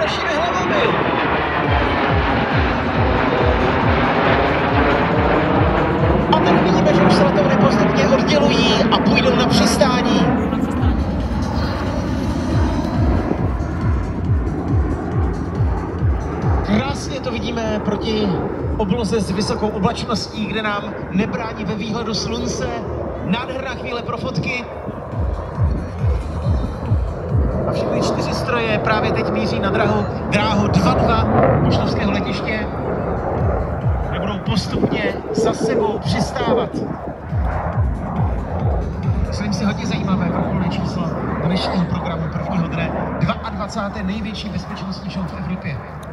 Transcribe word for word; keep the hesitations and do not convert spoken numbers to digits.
našimi hlavami. A tady vidíme, že už se letouny postupně oddělují a půjdou na přistání. Krásně to vidíme proti obloze s vysokou oblačností, kde nám nebrání ve výhledu slunce. Nádherná chvíle pro fotky. A všechny čtyři stroje právě teď míří na dráhu, dráhu dva dva mošnovského letiště, kde budou postupně za sebou přistávat. Myslím si hodně zajímavé vrcholné číslo dnešního programu prvního dne. dvacáté druhé největší bezpečnostní show v Evropě.